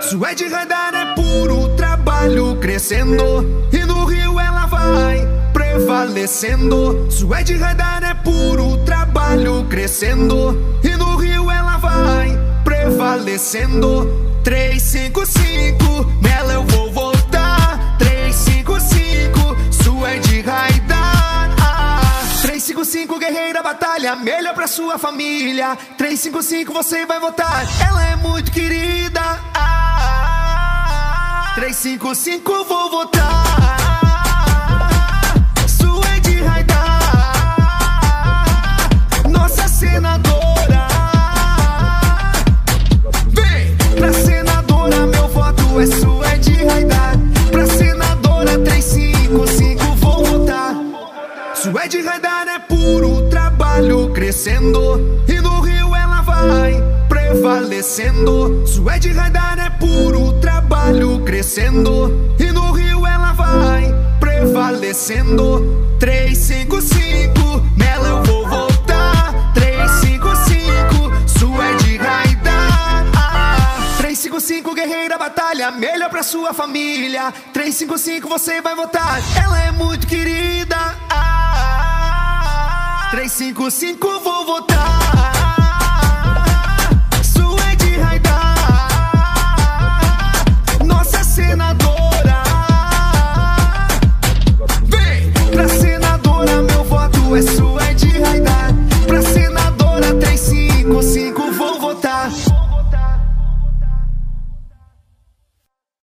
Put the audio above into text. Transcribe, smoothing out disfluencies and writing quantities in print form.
Suede Radar é puro trabalho crescendo, e no Rio ela vai prevalecendo. Suede Radar é puro trabalho crescendo, e no Rio ela vai prevalecendo. 355, nela eu vou voltar. 355, Suede Radar. 355, guerreira, batalha, melhor pra sua família. 355, você vai votar, ela é muito querida. 355, vou votar. Suede Radar, nossa senadora. Vem pra senadora, meu voto é Suede Radar. Pra senadora 355, vou votar. Suede Radar é puro trabalho crescendo, e no Rio ela vai prevalecendo. Suede Radar é puro trabalho crescendo, e no Rio ela vai prevalecendo. 355, nela eu vou votar. 355, Suede Radar. 355, guerreira, batalha, melhor pra sua família. 355, você vai votar, ela é muito querida. 355,